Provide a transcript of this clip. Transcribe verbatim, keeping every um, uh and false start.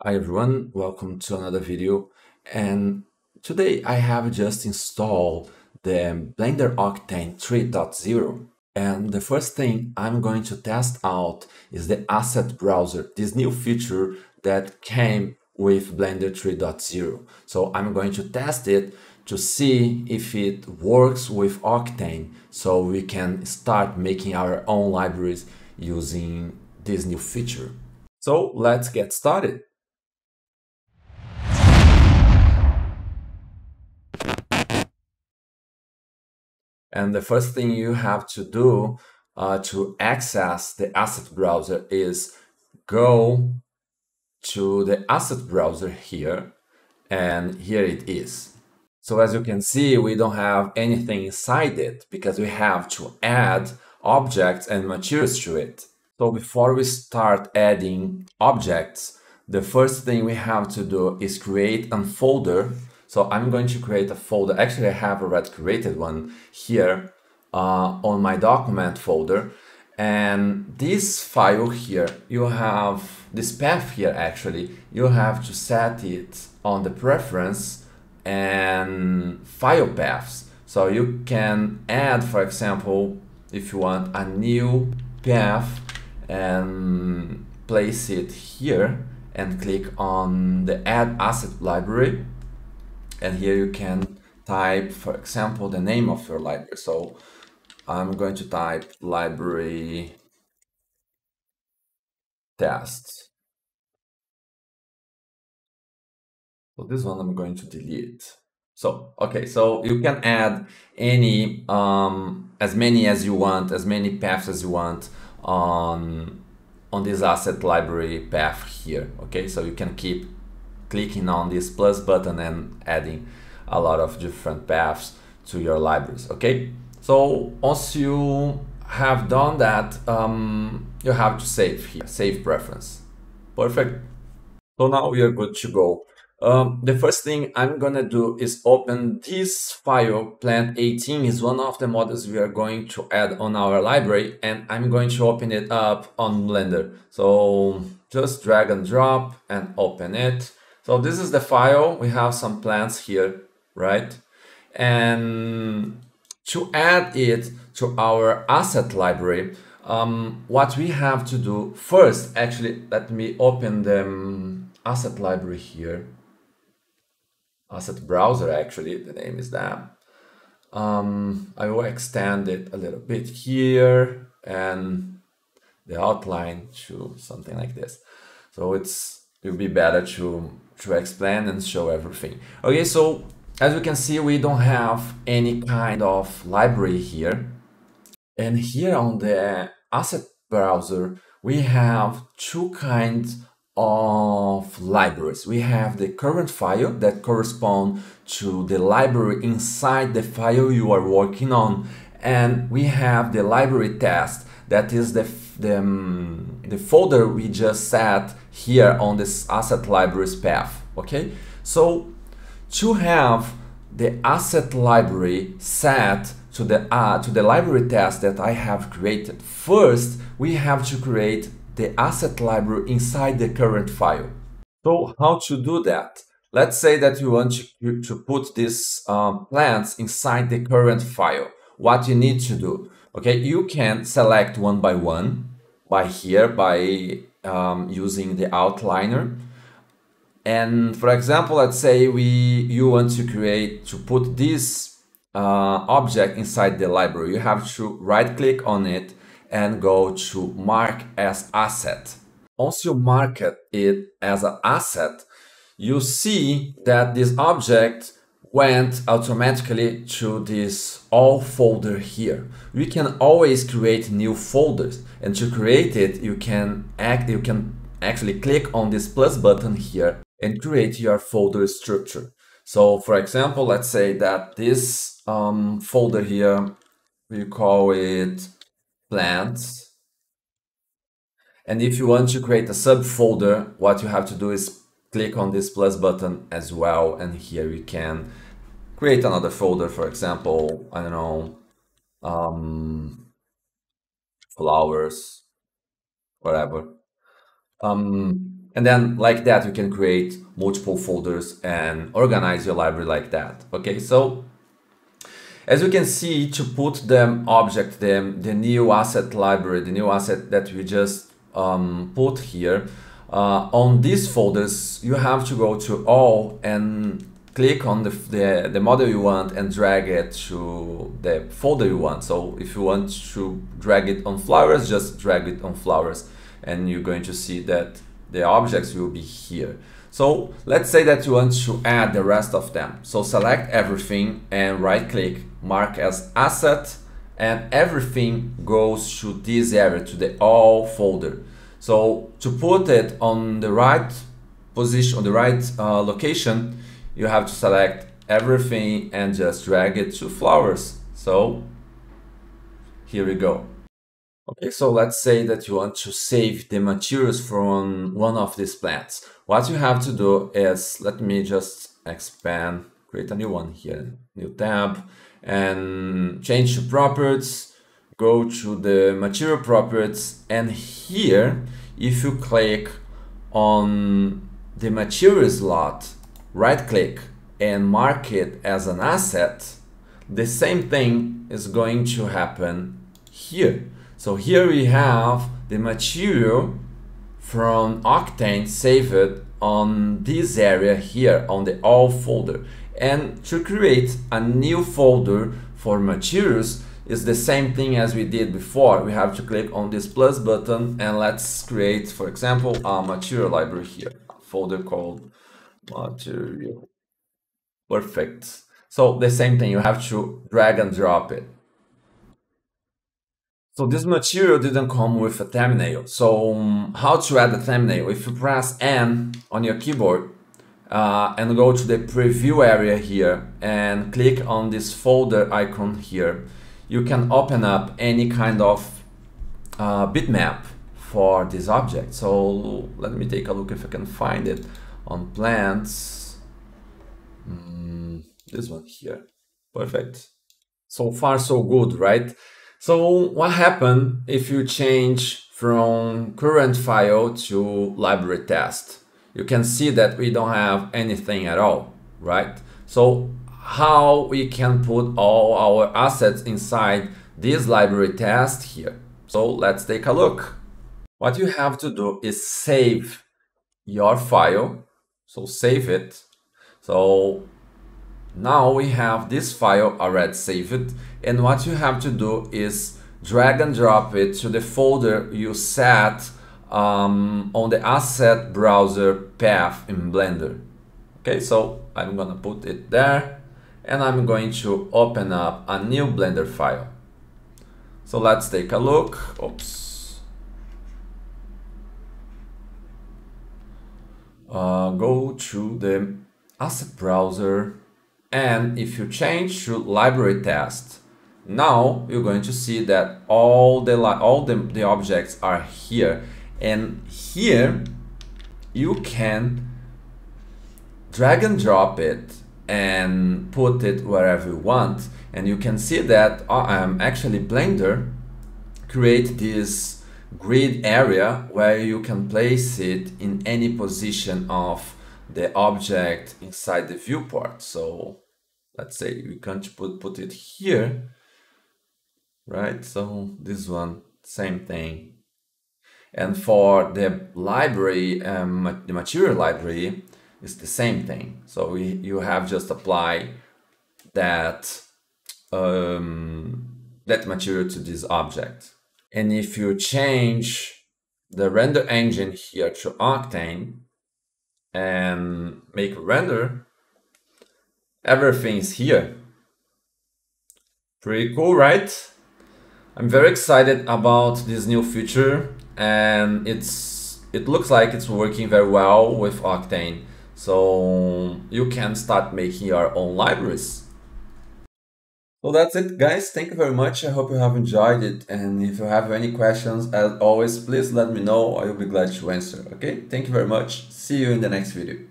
Hi everyone, welcome to another video. And today I have just installed the Blender Octane three point zero. And the first thing I'm going to test out is the asset browser, this new feature that came with Blender three point zero. So I'm going to test it to see if it works with Octane so we can start making our own libraries using this new feature. So let's get started. And the first thing you have to do uh, to access the asset browser is go to the asset browser here, and here it is. So as you can see, we don't have anything inside it because we have to add objects and materials to it. So before we start adding objects, the first thing we have to do is create a folder. So I'm going to create a folder. Actually, I have already created one here uh, on my document folder. And this file here, you have this path here actually, you have to set it on the preference and file paths. So you can add, for example, if you want a new path and place it here and click on the add asset library. And here you can type, for example, the name of your library. So I'm going to type library test. So this one I'm going to delete. So, okay, so you can add any, um, as many as you want, as many paths as you want on, on this asset library path here, okay? So you can keep clicking on this plus button and adding a lot of different paths to your libraries, okay? So once you have done that, um, you have to save here, save preference. Perfect. So now we are good to go. Um, the first thing I'm gonna do is open this file. Plant eighteen is one of the models we are going to add on our library, and I'm going to open it up on Blender. So just drag and drop and open it. So this is the file. We have some plants here, right? And to add it to our asset library, um, what we have to do first, actually, let me open the um, asset library here. Asset browser, actually, the name is that. Um, I will extend it a little bit here and the outline to something like this. So it's it will be better to to explain and show everything. Okay, so as you can see, we don't have any kind of library here. And here on the asset browser, we have two kinds of libraries. We have the current file that correspond to the library inside the file you are working on. And we have the library test, that is the, the, um, the folder we just set here on this asset libraries path, okay? So to have the asset library set to the uh, to the library test that I have created, first we have to create the asset library inside the current file. So how to do that? Let's say that you want to, to put these um, plants inside the current file. What you need to do, okay, you can select one by one by here by um, using the outliner. And for example, let's say we you want to create to put this uh, object inside the library. You have to right click on it and go to mark as asset. Once you mark it as an asset, you see that this object went automatically to this all folder here. We can always create new folders, and to create it, you can act you can actually click on this plus button here and create your folder structure. So for example, let's say that this um, folder here, we call it plants. And if you want to create a subfolder, what you have to do is click on this plus button as well. And here you can create another folder, for example, I don't know, um, flowers, whatever. Um, And then like that, you can create multiple folders and organize your library like that. Okay, so as you can see, to put the object, the, the new asset library, the new asset that we just um, put here, uh, on these folders, you have to go to all and click on the, the, the model you want and drag it to the folder you want. So if you want to drag it on flowers, just drag it on flowers, and you're going to see that the objects will be here. So let's say that you want to add the rest of them. So select everything and right click, mark as asset, and everything goes to this area, to the all folder. So to put it on the right position, on the right uh, location, you have to select everything and just drag it to flowers. So here we go. Okay, so let's say that you want to save the materials from one of these plants. What you have to do is, let me just expand, create a new one here, new tab, and change to properties, go to the material properties, and here, if you click on the material slot, right click and mark it as an asset, the same thing is going to happen here. So here we have the material from Octane saved on this area here on the all folder. And to create a new folder for materials is the same thing as we did before. We have to click on this plus button and let's create, for example, a material library here, a folder called material. Perfect. So the same thing, you have to drag and drop it. So this material didn't come with a thumbnail. So um, how to add a thumbnail? If you press N on your keyboard uh, and go to the preview area here and click on this folder icon here, you can open up any kind of uh, bitmap for this object. So let me take a look if I can find it on plants. Mm, this one here. Perfect. So far so good, right? So what happened if you change from current file to library test? You can see that we don't have anything at all, right? So how we can put all our assets inside this library test here? So let's take a look. What you have to do is save your file. So save it. So now we have this file already saved, and what you have to do is drag and drop it to the folder you set um, on the asset browser path in Blender. Okay, so I'm gonna put it there and I'm going to open up a new Blender file. So let's take a look. Oops. Uh, go to the asset browser. And if you change to library test, now you're going to see that all the all the, the objects are here. And here you can drag and drop it and put it wherever you want. And you can see that um, actually Blender create this grid area where you can place it in any position of the object inside the viewport. So let's say we can put, put it here, right? So this one, same thing. And for the library, um, the material library is the same thing. So we, you have just apply that, um, that material to this object. And if you change the render engine here to Octane, and make a render, everything is here. Pretty cool, right? I'm very excited about this new feature, and it's it looks like it's working very well with Octane. So you can start making your own libraries. So that's it, guys. Thank you very much. I hope you have enjoyed it. And if you have any questions, as always, please let me know. I will be glad to answer. Okay? Thank you very much. See you in the next video.